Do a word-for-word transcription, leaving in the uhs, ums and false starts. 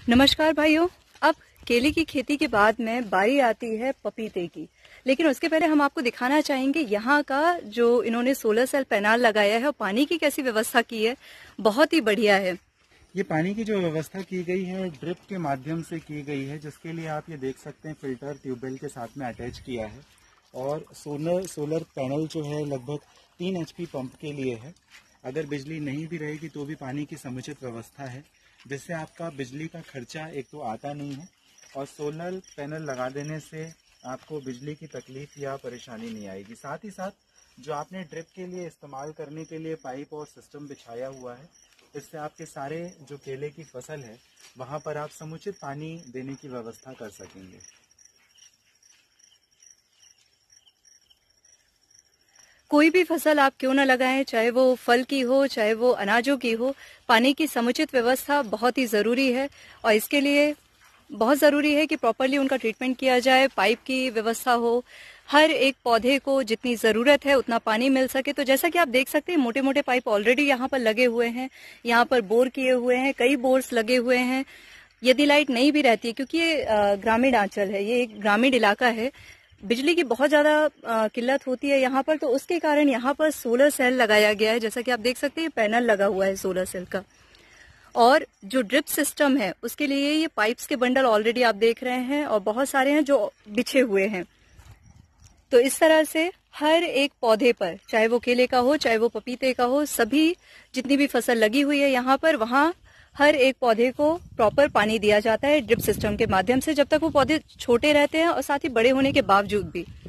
नमस्कार भाइयों। अब केले की खेती के बाद में बारी आती है पपीते की, लेकिन उसके पहले हम आपको दिखाना चाहेंगे यहाँ का जो इन्होंने सोलर सेल पैनल लगाया है और पानी की कैसी व्यवस्था की है। बहुत ही बढ़िया है। ये पानी की जो व्यवस्था की गई है ड्रिप के माध्यम से की गई है, जिसके लिए आप ये देख सकते हैं फिल्टर ट्यूबवेल के साथ में अटैच किया है। और सोलर सोलर पैनल जो है लगभग तीन एचपी पंप के लिए है। अगर बिजली नहीं भी रहेगी तो भी पानी की समुचित व्यवस्था है, जिससे आपका बिजली का खर्चा एक तो आता नहीं है और सोलर पैनल लगा देने से आपको बिजली की तकलीफ या परेशानी नहीं आएगी। साथ ही साथ जो आपने ड्रिप के लिए इस्तेमाल करने के लिए पाइप और सिस्टम बिछाया हुआ है, इससे आपके सारे जो केले की फसल है वहां पर आप समुचित पानी देने की व्यवस्था कर सकेंगे। कोई भी फसल आप क्यों न लगाएं, चाहे वो फल की हो चाहे वो अनाजों की हो, पानी की समुचित व्यवस्था बहुत ही जरूरी है। और इसके लिए बहुत जरूरी है कि प्रॉपरली उनका ट्रीटमेंट किया जाए, पाइप की व्यवस्था हो, हर एक पौधे को जितनी जरूरत है उतना पानी मिल सके। तो जैसा कि आप देख सकते हैं मोटे मोटे पाइप ऑलरेडी यहाँ पर लगे हुए हैं, यहाँ पर बोर किए हुए हैं, कई बोर्स लगे हुए हैं। यदि लाइट नहीं भी रहती है, क्योंकि ये ग्रामीण आंचल है, ये एक ग्रामीण इलाका है, बिजली की बहुत ज्यादा किल्लत होती है यहाँ पर, तो उसके कारण यहाँ पर सोलर सेल लगाया गया है। जैसा कि आप देख सकते हैं पैनल लगा हुआ है सोलर सेल का। और जो ड्रिप सिस्टम है उसके लिए ये पाइप्स के बंडल ऑलरेडी आप देख रहे हैं और बहुत सारे हैं जो बिछे हुए हैं। तो इस तरह से हर एक पौधे पर, चाहे वो केले का हो चाहे वो पपीते का हो, सभी जितनी भी फसल लगी हुई है यहाँ पर, वहां हर एक पौधे को प्रॉपर पानी दिया जाता है ड्रिप सिस्टम के माध्यम से, जब तक वो पौधे छोटे रहते हैं और साथ ही बड़े होने के बावजूद भी।